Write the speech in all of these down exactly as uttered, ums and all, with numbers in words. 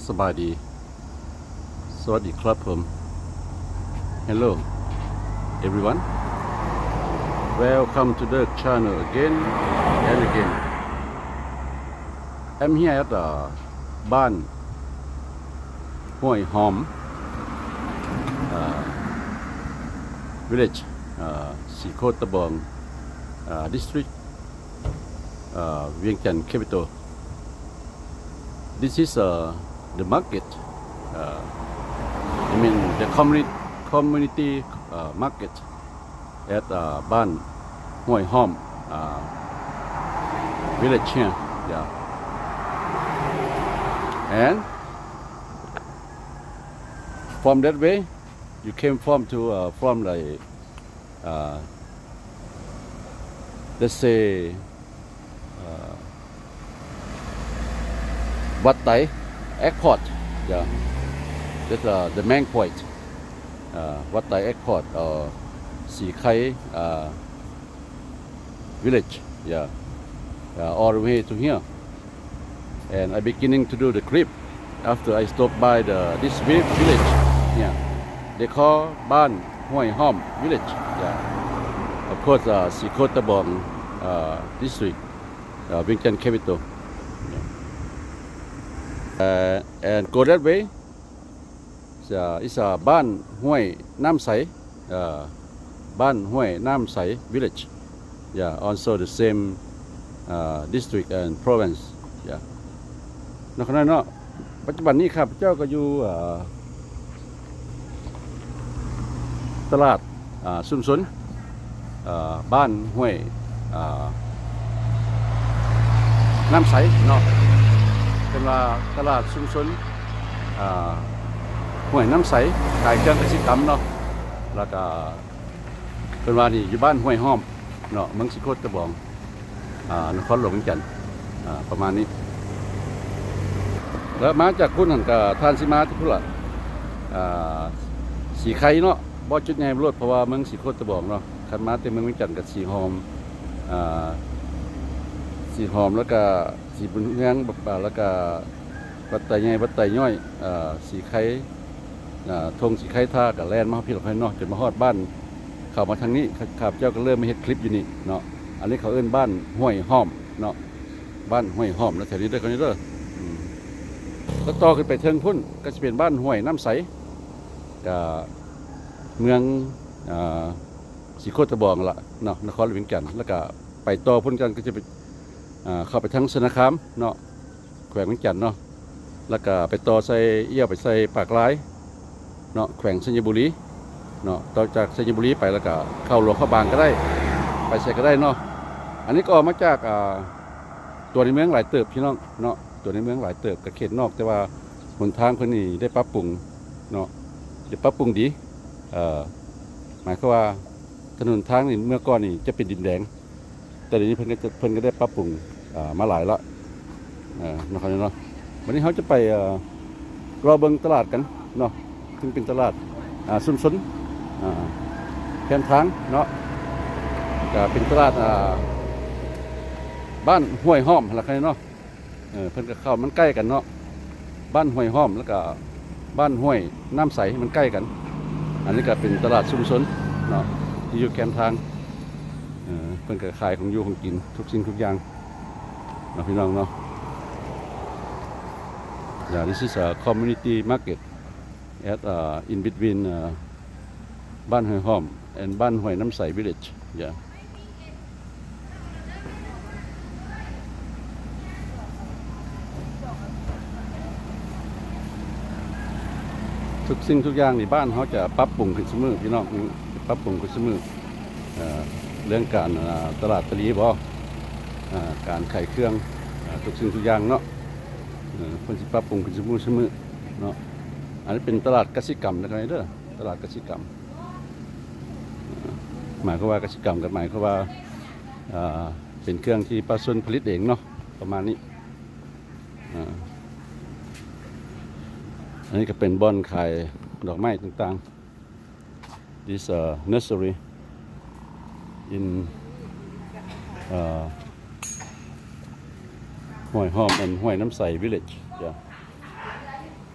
สบายดีสวัสดีครับผม Hello everyone welcome to the channel again and again I'm here at the บ้านห้วยหอม uh, village uh, สีโคตะบอง uh, district uh, เวียงจันทร์ capital. This is uh, the market. Uh, I mean the community community uh, market at uh, Ban Hoi Hom uh, village here. Yeah. And from that way, you came from to uh, from like uh, let's say. Uh, Wat Tai Airport, yeah, that's uh, the main point. Uh, Wat Tai Airport or Si Khai uh, village, yeah, uh, all the way to here. And I'm beginning to do the clip after I stop by the this village. Yeah, they call Ban Hoi Hom village. Yeah, of course, uh, Si Kota Bong uh, district, uh, Vientiane Chan capital. Uh, and go that way. It's a, it's a Ban Hoi Nam Sai, uh, Ban Hoi Nam Sai village. Yeah, also the same uh, district and province. Yeah. นอกนั้นเนาะปัจจุบันนี้ครับเจ้าก็อยู่ตลาดชุมชนบ้านห้วยน้ำใสเนาะเป็นว่าตลาดชุมชนห้วยน้ำใสขายเครื่องเกษตรกรรมเนาะแล้วก็เป็นว่านี่อยู่บ้านห้วยห้อมเนาะเมืองสิโคตะบองนครหลวงเวียงจันทร์ประมาณนี้แล้วมาจากคุณหันกับทานสิมาที่พุ่นละสีไข่เนาะบ่จุดใหญ่รวดเพราะว่าเมืองสิโคตะบองเนาะคันมาเต็มเมืองเวียงจันทร์กับสีหอมสีหอมแล้วก็สีบุญเฮืองแล้วก็บัดไตใหญ่บัดไตย่อยสีไข่ทงสีไข่ท่ากับแลนมาพี่หลอกให้เนาะจนมาฮอดบ้านเข้ามาทางนี้ขับเจ้าก็เริ่มมาเฮ็ดคลิปอยู่นี่เนาะอันนี้เขาเอิ้นบ้านห้วยห้อมเนาะบ้านห้วยห้อมแล้วแถวนี้ด้วยกันนี่เด้อแล้วต่อขึ้นไปเทิงพุ่นก็จะเป็นบ้านห้วยน้ำใสกับเมืองสีโคตะบองละเนาะนครหลวงเวียงจันทร์แล้วก็ไปต่อพุ่นกันก็จะไปเข้าไปทั้งสนคามเนาะแขวงเวียงจันทร์เนาะแล้วก็ไปต่อใส่เอี้ยวไปใส่ปากร้ายเนาะแขวงสัญบุรีเนาะต่อจากสัญบุรีไปแล้วก็เข้าหลวงพระบางก็ได้ไปใส่ก็ได้เนาะอันนี้ก็ออกมาจากตัวในเมืองหลายเติบพี่น้องเนาะตัวในเมืองหลายเติบกับเขตนอกแต่ว่าหนทางเพิ่นนี่ได้ปรับปรุงเนาะจะปรับปรุงดีหมายความว่าถนนทางนี่เมื่อก่อนนี่จะเป็นดินแดงแต่เดี๋ยวนี้เพิ่นก็จะเพิ่นก็ได้ปรับปรุงมาหลายละนะครับเนาะวันนี้เขาจะไปรอเบิ่งตลาดกันเนาะซึ่งเป็นตลาดชุมชนแคมทางเนาะก็เป็นตลาดบ้านห้วยห้อมอะไรเนาะเพิ่นก็เข้ามันใกล้กันเนาะบ้านห้วยห้อมแล้วก็บ้านห้วยน้ำใสมันใกล้กันอันนี้ก็เป็นตลาดชุมชนเนาะที่อยู่แคมทางเพิ่นก็ขายของอยู่ของกินทุกสิ่งทุกอย่างเนาะพี่น้องเนาะ Yeah, this is a community market at uh, in between uh, Ban Hoi Hom and Ban Hoi Nam Sai village. Yeah. ทุกสิ่งทุกอย่างในบ้านเขาจะปรับปรุงขึ้นเสมอพี่น้องปรับปรุงขึ้นเสมอเรื่องการตลาดตลีบ่การขายเครื่องทุกสิ่งทุกอย่างเนาะคนสิปรับปรุงขึ้นเสมอเสมอเนาะอันนี้เป็นตลาดกสิกรรมนะครับเด้อตลาดกสิกรรมหมายความว่ากสิกรรมกับหมายความว่าเป็นเครื่องที่ประชาชนผลิตเองเนาะประมาณนี้อันนี้ก็เป็นบ่อนขายดอกไม้ต่างๆ this uh, nursery in uh, Hoi Hom and Hoi Nam Sai village. Yeah.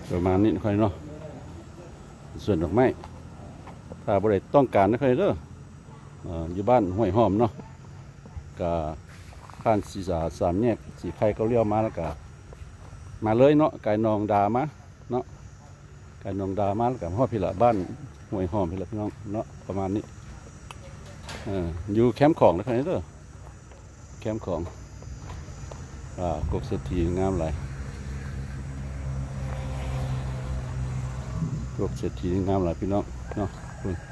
ประมาณนี้ค่อยเนาะส่วนดอกไม้ถ้าบริษัทต้องการนะค่อยเด้ออยู่บ้านห้วยหอมเนาะก็ผ่านสีสาสามแยกสีไข่เขาเลี้ยวมาแล้วก็มาเลยเนาะไก่นองดามาเนาะไก่นองดามาแล้วก็ฮอดพี่ละบ้านห้วยหอมพี่ละพี่น้องเนาะประมาณนี้อยู่แคมป์ของนะค่อยเด้อแคมป์ของอ่ากบเศรษฐีงามหลายกบเศรษฐีงามหลายพี่น้องเนาะ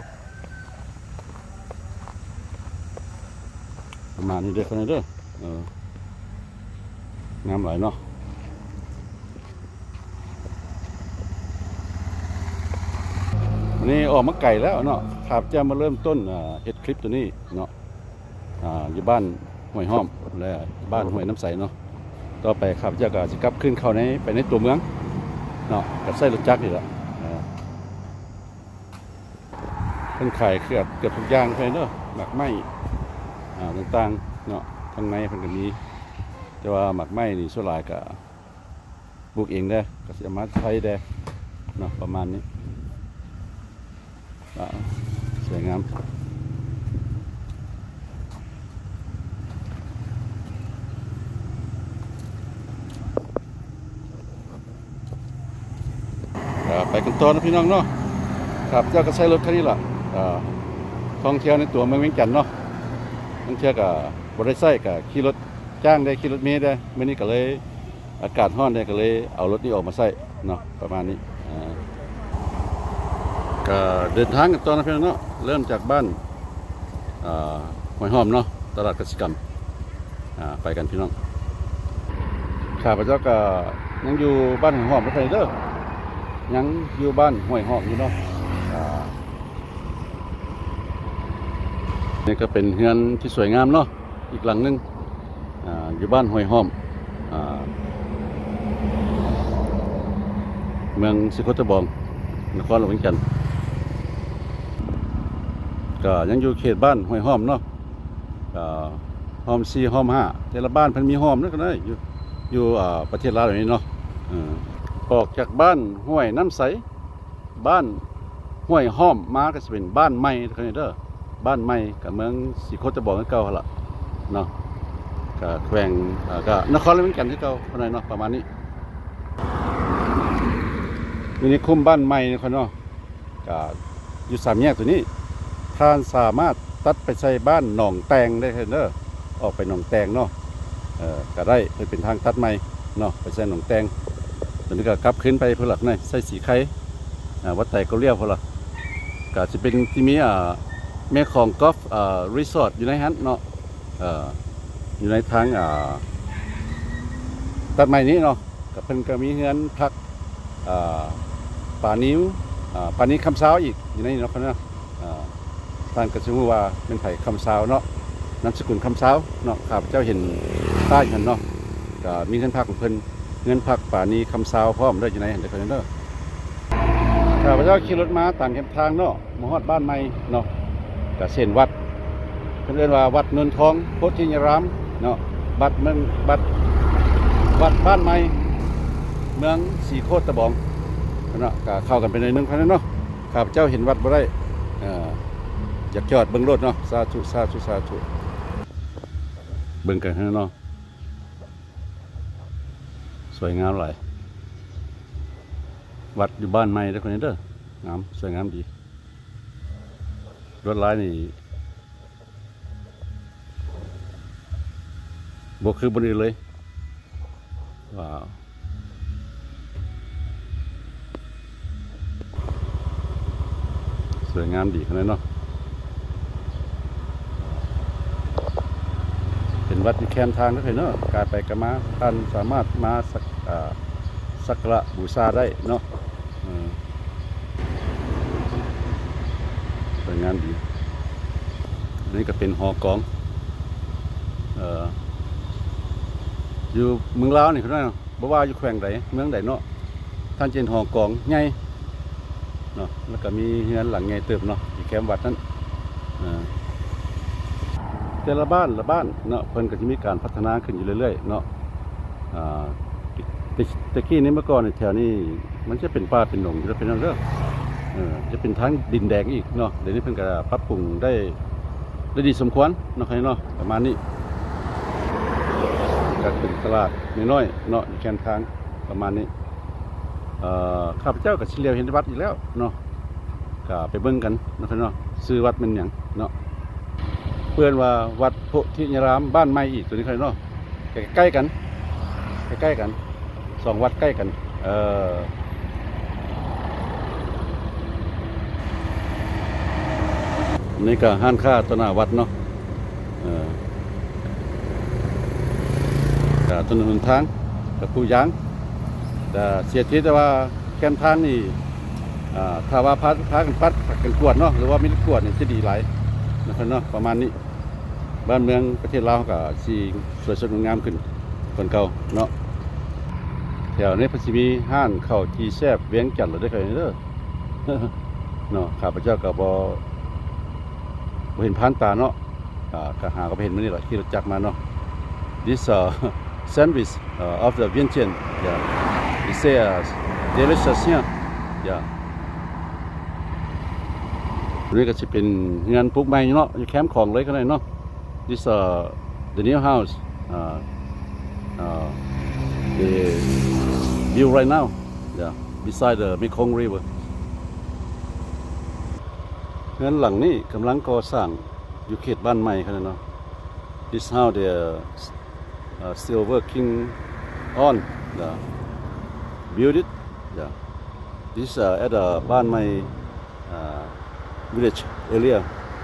ประมาณนี้เด้อคนนี้เด้อเอองามหลายเนาะวันนี้ออกมาไก่แล้วเนาะขับจะมาเริ่มต้นเฮ็ดคลิปตัวนี้เนาะอยู่บ้านห้วยห้อมและบ้านห้วยน้ำใสเนาะต่อไปขับจะก็จะกลับขึ้นเข้าในไปในตัวเมืองเนาะกับไส้รถจักรนี่แหละเพิ่นขายเกือบเกือบทุกอย่างเลยเนาะหมักไม้ต่างๆเนาะทางในเพิ่นก็มีแต่ว่าหมักไม้นี่ส่วนหลายก็ปลูกเองได้ก็สามารถใช้ได้เนาะประมาณนี้สวยงามไปกันต่อนะพี่น้องเนาะครับเจ้าก็ใช้รถคันนี้แหละท่องเที่ยวในตัวเมืองเวียงจันทน์เนาะท่องเที่ยวกับบริษัทกับขี่รถจ้างได้ขี่รถเมล์ได้เมื่อนี้ก็เลยอากาศร้อนได้ก็เลยเอารถนี้ออกมาใส่เนาะประมาณนี้ก็เดินทางกันต่อนะพี่น้องเนาะเริ่มจากบ้านห้วยหอมเนาะตลาดกสิกรรมไปกันพี่น้องข้าพเจ้าก็ยังอยู่บ้านห้วยหอมไม่ไปเด้อยังอยู่บ้านห้วยหอมอยู่เนาะนี่ก็เป็นเฮือนที่สวยงามเนาะอีกหลังนึงอยู่บ้านห้วยหอมเมืองสิโคตบองนครหลวงเวียงจันทน์ก็ยังอยู่เขตบ้านห้วยหอมเนาะหอมสี่หอมห้าแต่ละบ้านเพิ่นมีหอมนั่นก็ได้อยู่อยู่ประเทศลาวแบบนี้เนาะออกจากบ้านห้วยน้ำใสบ้านห้วยห้อมมาก็จะเป็นบ้านใหม่คนนี้เด้อบ้านใหม่กับเมืองสีโคตรบอกเก่าละเนาะก็แขวงก็นครหลวงเวียงจันทน์ที่เก่าคนนี้เนาะประมาณนี้มินิคุมบ้านใหม่คนเนาะก็อยู่สามแยกตัวนี้ท่านสามารถตัดไปใช้บ้านหนองแตงได้เด้อออกไปหนองแตงเนาะเออก็ได้เป็นทางตัดใหม่เนาะไปใช้หนองแตงตอนนี้ก็กลับขึ้นไปเพื่อหลักในใส่สีไข่วัดไต่ก็เรียกเพื่อหลักก็จะเป็นที่มีแม่ของกอล์ฟรีสอร์ทอยู่ในฮันเนาะอยู่ในทางตัดใหม่นี้เนาะกับเพิ่นก็มีเงินพักป่านิ้วป่านี้คำสาวอีกอยู่ในนี้เนาะเนาะท่านก็ชื่อว่าเป็นไผ่คำสาวเนาะนามสกุลคำสาวเนาะข้าพเจ้าเห็นใต้กันเนาะก็มีเงินพักของเพิ่นเงินพักป่านี้คำสาวพร้อมได้อยู่ในเด็กคนนี้เนาะข้าพเจ้าขี่รถมาตามเส้นทางเนาะมาฮอดบ้านใหม่เนาะก็เส้นวัดเพิ่นเรียกว่าวัดนนทองโพธิยรามเนาะวัดเมืองวัดวัดบ้านใหม่เมืองสีโคตรตะบองเนาะก็เข้ากันไปในนึงคนนั้นเนาะข้าพเจ้าเห็นวัดบ่ได้อยากจอดเบิ่งรถเนาะสาธุสาธุสาธุเบิ่งกันเนาะสวยงามหลายวัดอยู่บ้านใหม่ได้คนนี้เด้องามสวยงามดีรถไล่นี่บวกคือบนอื่นเลยว้าวสวยงามดีขนาดเนาะเป็นวัดที่แคมทางได้เลยเนาะการไปกันมาท่านสามารถมาสักสักการะบูชาได้เนาะสวยงามดีนี่ก็เป็นหอกองเอ่ออยู่เมืองลาวนี่เขาได้เนาะบ่ว่าอยู่แขวงใดเมืองใดเนาะท่านเจนหอกองใหญ่เนาะแล้วก็มีเฮือนหลังใหญ่เติบเนาะที่แคมป์วัดนั้นแต่ละบ้านละบ้านเนาะเพิ่นก็จะมีการพัฒนาขึ้นอยู่เรื่อยๆเนาะแต่ตะกี้นี้เมื่อก่อนในแถวนี้มันจะเป็นป่าเป็นหนองอยู่แล้วเป็นเรื่องเออจะเป็นทั้งดินแดงอีกเนาะเดี๋ยวนี้เพิ่งก็ปรับปรุงได้ได้ดีสมควรเนาะใครเนาะประมาณนี้การเป็นตลาดน้อยๆเนาะอยู่แคมทางประมาณนี้เอ่อข้าพเจ้ากับเฉลียวเห็นวัดอีกแล้วเนาะก็ไปเบิ่งกันเนาะใครเนาะซื้อวัดมันหยังเนาะเพื่อนว่าวัดโพธิยรามบ้านใหม่อีกตัวนี้ใครเนาะใกล้ๆกันใกล้ๆกันสองวัดใกล้กันเออนี่ก็ห้านค้าต้นหน้าวัดเนาะเออแต่ต้นหนทางกับผู้ยางแต่เสียทีแต่ว่าแคมทางนี่ถ้าว่าพัดพักกันปัดกันกวดเนาะหรือว่าไม่ได้กวดเนี่ยจะดีหลายนะครับเนาะประมาณนี้บ้านเมืองประเทศลาวก็สีสวยสดงามขึ้นคนเก่าเนาะแถวนี้พัชมีห้านข้าวจีแซ่บเวียงจันทร์หรือได้ใครเด้อเนาะข้าพเจ้ากับบอเห็นผ่านตาเนาะก็หาก็ไปเห็นมันนี่แหละที่เราจักมาเนาะ this uh, sandwich uh, of the Vientiane yeah it say uh, delicious yeah yeah นี่ก็จะเป็นงานปลูกไม้เนาะอยู่แคมป์ของเลยก็ได้เนาะ this uh, the new house uh, uh, the view right now yeah beside the Mekong River เงินหลังนี้กำลังก่อสร้างอยู่เขตบ้านใหม่ครับเนาะ this house they uh, still working on the build it yeah this uh, at the บ้านใหม่ uh, village area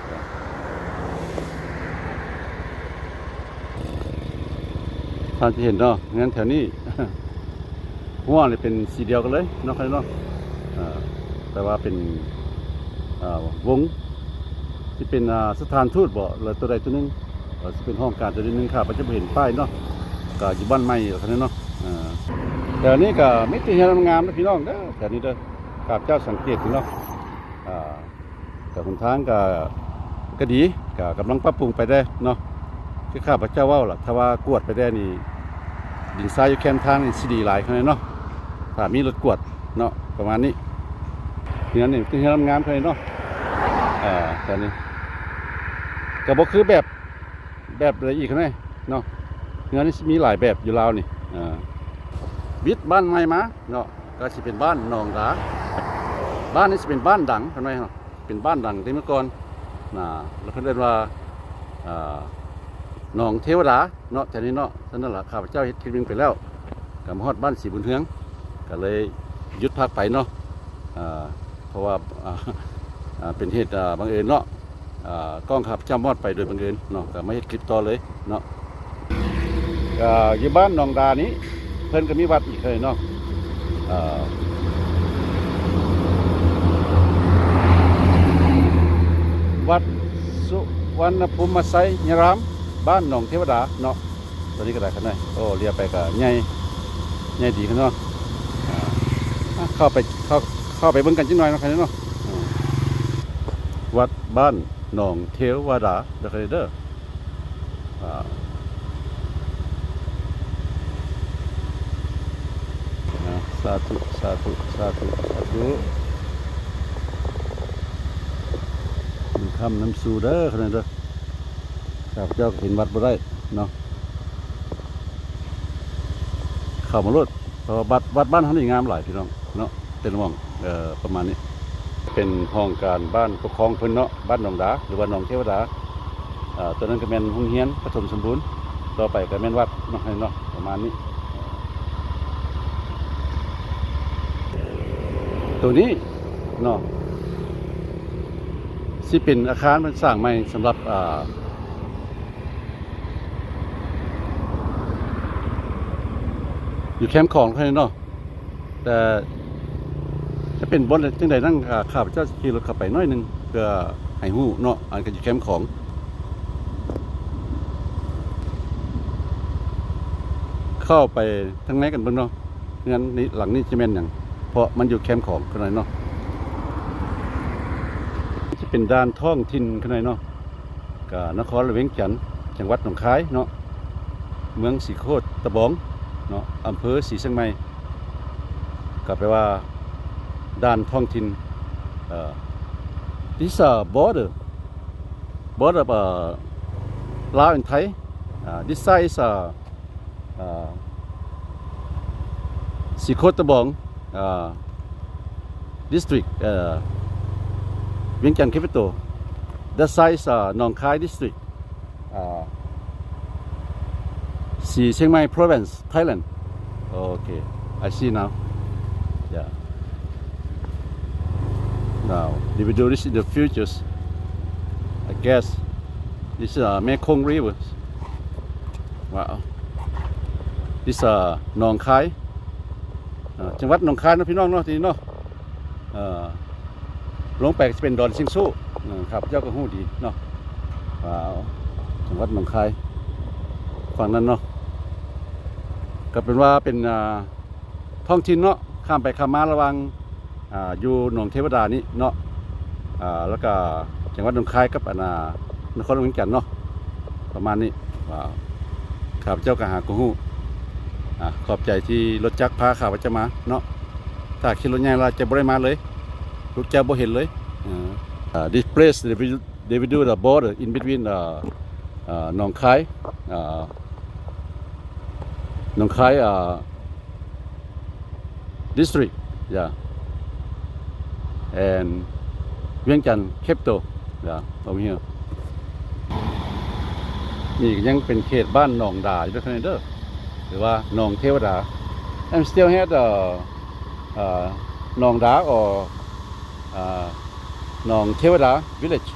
ท่านจะเห็นเนาะงั้นแถวนี้ หัวนี่เป็นสีเดียวกันเลยเนาะครับเนาะแต่ว่าเป็นวงที่เป็นสถานทูตบ่หรือตัวใดตัวนึงจะเป็นห้องการตัวนึงค่ะเราจะเห็นป้ายเนาะก็อยู่บ้านใหม่อยู่ครับเนาะแต่นี้ก็ไม่ตีให้งามนะพี่น้องเด้อแต่นี้เด้อข้าพเจ้าสังเกตเนาะแต่หนทางก็ก็ดีก็กำลังปรับปรุงไปได้เนาะที่ข้าพเจ้าว่าล่ะถ้าว่ากวดไปได้นี่ดินทรายอยู่แคมทางนี่สิดีหลายขนาดเนาะถ้ามีรถกวดเนาะประมาณนี้เนี่ยนี่ตีให้งามขนาดเนาะอ่าแต่นี้ก็บอกคือแบบแบบอะไรอีกนะเนาะเงินนี่มีหลายแบบอยู่ลาวนี่อ่าบิดบ้านใหม่มาเนาะก็จะเป็นบ้านหนองดาบ้านนี้จะเป็นบ้านดังเห็นไหมเนาะเป็นบ้านดังที่เมื่อก่อนนะแล้วเพิ่นเรียกว่าอ่าหนองเทวดาเนาะแต่นี้เนาะท่านนั่นแหละข้าพเจ้าเฮ็ดคลิปนึงไปแล้วกับฮอดบ้านสีบุญเฮืองก็เลยหยุดพักไปเนาะอ่าเพราะว่าเป็นเหตุบังเอิญเนาะกล้องขับจ้ามอดไปโดยบังเอิญเนาะก็ไม่เห็นคลิปต่อเลยเนาะอยู่บ้านหนองดานี้เพิ่นก็มีวัดอีกเลยเนาะวัดสุวรรณภูมิไซยรามบ้านหนองเทวดาเนาะตอนนี้ก็ได้ขนาดโอ้เรียกไปก็ใหญ่ใหญ่ดีขนาดเนาะเข้าไปเข้าเข้าไปเบิ่งกันจังหน่อยเนาะเนาะวัดบ้านหนองเทวดาเด้อครับเด้อสาธุสาธุสาธุสาธุมีคำน้ำสูเด้อครับเด้อข้าพเจ้าเห็นวัดบ่ได้เนาะเข้ามาโลดเพราะวัดวัดบ้านท่านนี่งามหลายพี่น้องเนาะเป็นมองเอ่อประมาณนี้เป็นห้องการบ้านปกครองเพิ่นเนาะบ้านหนองดาหรือว่าหนองเทวดาตัวนั้นก็เป็นโรงเรียนปฐมสมบูรณ์ต่อไปก็เป็นวัดเนาะเนาะประมาณนี้ตัวนี้เนาะที่เป็นอาคารมันสร้างใหม่สำหรับอยู่แคมป์ของเพิ่นเนาะแต่จะเป็นบนจังใดนั่งข้าพเจ้าขี่รถขับไปน้อยนึงเพื่อให้หู้เนาะอันก็อยู่แคมป์ของเข้าไปทางไหนกันบ้างเนาะงั้นนี่หลังนี้จะเป็นอย่างเพราะมันอยู่แคมป์ของขนาดเนาะจะเป็นด้านท้องถิ่นขนาดเนาะกับนครเวียงจันทร์จังหวัดหนองคายเนาะเมืองสีโคตรตะบองเนาะอำเภอศรีเชียงใหม่ก็แปลว่าด้านท้องถิ่นเอ่อ this uh, border border of uh, Lao and Thai uh, this side is uh, uh, สีโคตะบอง uh, district uh, เวียงจันทร์ capital that side is uh, หนองคาย district uh, สีเชียงใหม่ province Thailand okay I see now yeah now if we do this in the futures I guess this is uh, Mekong River wow this is uh, หนองคายจังหวัดหนองคายนะพี่น้องเนาะทีนี้เนาะลงไปจะเป็นดอนซิงซูครับเจ้าก็หู้ดีเนาะว้าวจังหวัดหนองคายฝั่งนั้นเนาะก็เป็นว่าเป็นท้องถิ่นเนาะข้ามไปข้ามมาระวังอยู่หนองเทวดานี่เนาะแล้วก็จังหวัดหนองคายกับนครหลวงจันทน์เนาะประมาณนี้ว้าวครับเจ้าก็หาก็หู้ขอบใจที่รถจักรพาข่าวจะมาเนาะถ้าขี่รถใหญ่เราจะบ่ได้มาเลยลูกเจ้าบ่เห็นเลย this place they will they will do the border in between uh, uh, หนองคาย uh, หนองคาย uh, district yeah and เวียงจันทร์ capital yeah over here นี่ยังเป็นเขตบ้านหนองดาอยู่ด้วยกันเด้อหรือว่าหนองเทวดา I'm still here the หนองดา or หนองเทวดา village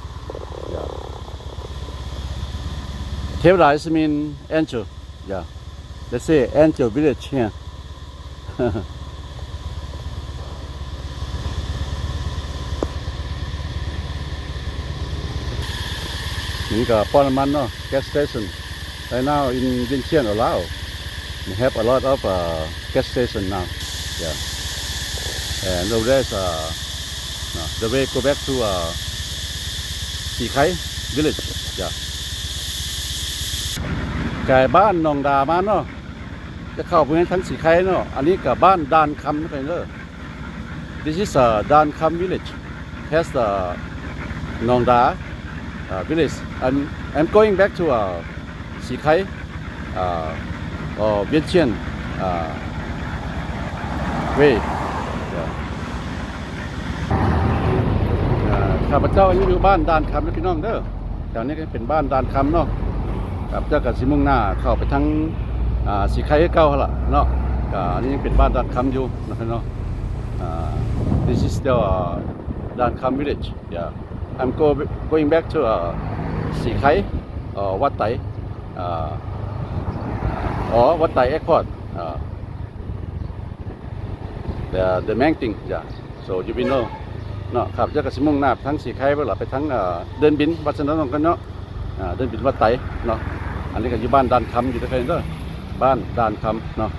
เทวดา is mean angel yeah let's say angel village here นี่ก็ป้อนน้ำมันเนาะ gas station right now in Vientiane or Laos we have a lot of uh, gas station now yeah and over there is uh, no, the way go back to uh, สีไข่ village yeah ไก่บ้านหนองดามาเนาะจะเข้าไปทั้งสีไข่เนาะอันนี้กับบ้านดานคำนั่นเองเด้อ this is a ดานคำ village has the หนองดาuh, village and I'm going back to uh, สีไข่ uh, or Vientiane uh, way ข้าพเจ้าอยู่บ้านดานคำนะพี่น้องเด้อแถวนี้ก็เป็นบ้านดานคำเนาะกับเจ้ากับสิมุ่งหน้าเข้าไปทั้งสีไข่เก้าละเนาะอันนี้ยังเป็นบ้านดานคำอยู่นะครับเนาะ this is still uh, ดานคำ village yeah I'm go going back to uh, สีไข่ uh, วัดไต uh, or วัดไต airport uh, the the main thing yeah so you will know เนาะครับเจ้ากับสิมุ่งหน้าทั้งสีไข่ไปหลับไปทั้งเดินบินวัดสนนกันเนาะเดินบินวัดไตเนาะอันนี้ก็อยู่บ้านดานคำอยู่ที่ไหนเด้อบ้านดานคำเนาะ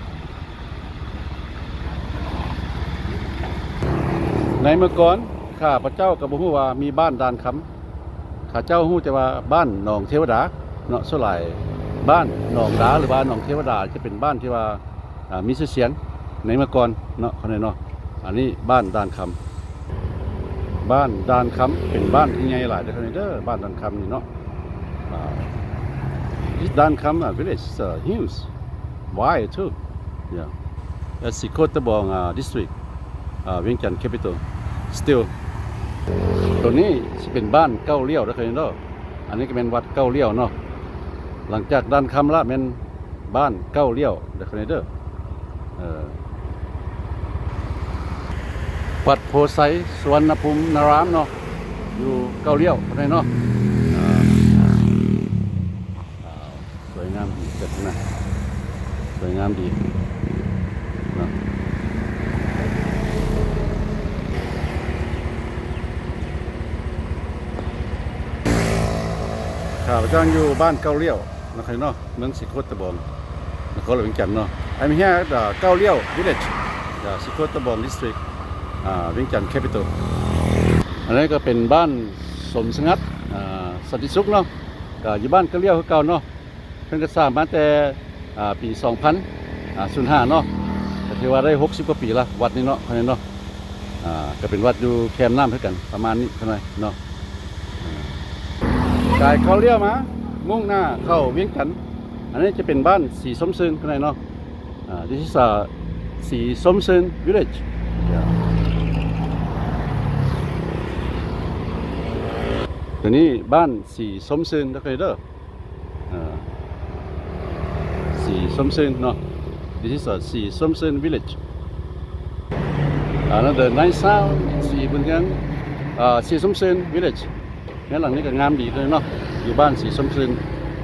ในเมื่อก่อนข้าพระเจ้ากับบุฮูว่ามีบ้านดานคำข้าเจ้าฮู้จะว่าบ้านหนองเทวดาเนาะส่วนหลายบ้านหนองดาหรือบ้านหนองเทวดาจะเป็นบ้านที่ว่ามีชื่อเสียงในเมื่อก่อนเนาะคนนี้เนาะอันนี้บ้านดานคำบ้านดานคำเป็นบ้านที่ใหญ่หลายเด้อคนนี้เด้อบ้านดานคำนี่เนาะThis Dan Kam uh, village is uh, huge, wide too. Yeah, that's Sikottabong uh, district, uh, Vientiane capital. Still, ตัวนี้จะเป็นบ้านเก้าเลี้ยวนะเคยเห็นเนาะอันนี้ก็เป็นวัดเก้าเลี้ยวเนาะหลังจากด้านคำละเป็นบ้านเก้าเลี้ยวนะเคยเห็นเด้อวัดโพไซสวรรณภูมินารามเนาะอยู่เก้าเลี้ยวนะเนาะสวยงามดีจัดนะสวยงามดีนะข่าวจ้างอยู่บ้านเก้าเลี้ยวนะครับเนาะเมืองสิโคตบองนครหลวงจันทน์เนาะไอ้มีแค่เก้าเลี้ยว village สิโคตบอง district อ่าเวียงจันทน์ capital อันนี้ก็เป็นบ้านสมสงัดสันติสุขเนาะก็อยู่บ้านเก้าเลี้ยวคือเก่าเนาะเพิ่งจะสร้างมาแต่ปีสองพันอ่าศูนย์ห้าเนาะก็ถือว่าได้หกสิบกว่าปีละวัดนี้เนาะคนนี้เนาะอ่าก็เป็นวัดอยู่แคมป์น้ำเท่ากันประมาณนี้เท่านั้นเนาะกายเขาเลี้ยวมามุ่งหน้าเข้าเวียงจันทน์อันนี้จะเป็นบ้านสีส้มซึนคนนี้เนาะอ่า this is a สีส้มซึน village ตัวนี้บ้านสีส้มซึนนะครับเด้อสีส้มซึนเนาะ this is a สีส้มซึน village another nice sound สีบนเรืองอ่าสีส้มซึน village เนี่ยหลังนี้ก็งามดีเลยเนาะอยู่บ้านสีส้มซึน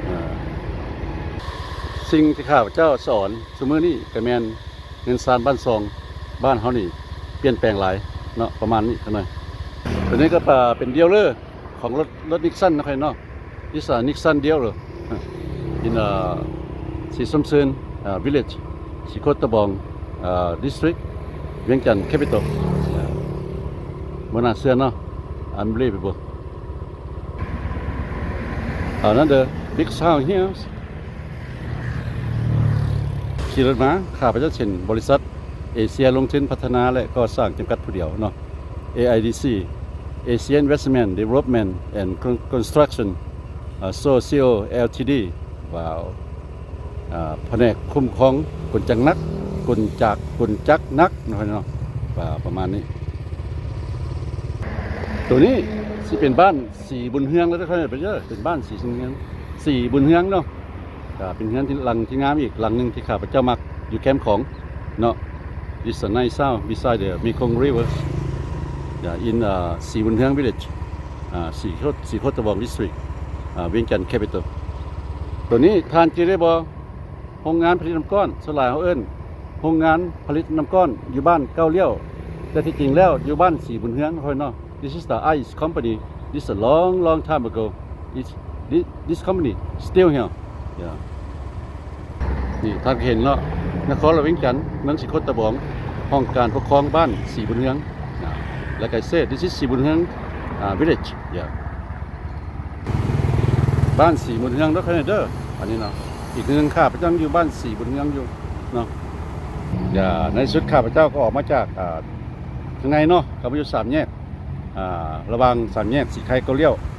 สิ่งที่ข้าพเจ้าสอนสมัยนี้ก็แมนเงินซานบ้านซองบ้านเขานี่เปลี่ยนแปลงหลายเนาะประมาณนี้กันหน่อยตัวนี้ก็เป็นเดียวเลยของรถรถนิกสันนะครับเนาะนิสสันนิกสันเดียวเลยin a สีส้มซึน village สีโคตะบอง district เวียงจันทร์ capital มันน่าเชื่อเนาะ unbelievable another big sound here ขี่รถมาข้าพเจ้าเช่นบริษัทเอเชียลงทุนพัฒนาและก่อสร้างจำกัดผู้เดียวเนาะ เอ ไอ ดี ซี Asia Investment Development and Construction Socio แอล ที ดี ว้าวแผนกคุ้มครองกุญจังนักกุญจักกุญจักนักนะเนาะว้าวประมาณนี้ตัวนี้สิเป็นบ้านสีบุญเฮืองแล้วทุกท่านไปเยอะเป็นบ้านสีบุญเฮืองสีบุญเฮืองเนาะเป็นเฮืองที่หลังที่งามอีกหลังหนึ่งที่ข้าพเจ้ามักอยู่แคมป์ของเนาะ This is a nice sound beside the Mekong River in สีบุญเฮือง village สีโคตสีโคตะบอง district เวียงจันทร์ capital ตัวนี้ทานจีได้บ่โรงงานผลิตน้ำก้อนสลายเขาเอิ้นโรงงานผลิตน้ำก้อนอยู่บ้านเก้าเลี้ยวแต่ที่จริงแล้วอยู่บ้านสีบุญเฮืองค่อยเนาะ This is the ice company this is a long long time ago this this, this company still here yeah นี่ท่านเห็นเนาะนครเวียงจันทร์เมืองสีโคตะบองห้องการปกครองบ้านสีบุญเฮืองLike I said, this is สีบุญเฮือง village บ้านสีบุญเฮืองแล้วใครเด้ออันนี้เนาะอีกหนึ่งข้าพเจ้าอยู่บ้านสีบุญเฮืองอยู่เนาะในสุดข้าพเจ้าก็ออกมาจากข้างในเนาะข้าพเจ้าสามแยกระหว่างสามแยกสีไข่เกาเลี้ยว